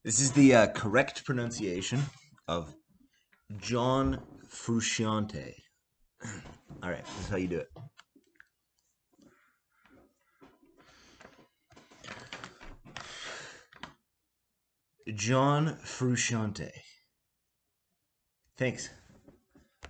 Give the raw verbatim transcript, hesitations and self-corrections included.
This is the uh, correct pronunciation of John Frusciante. All right, this is how you do it. John Frusciante. Thanks.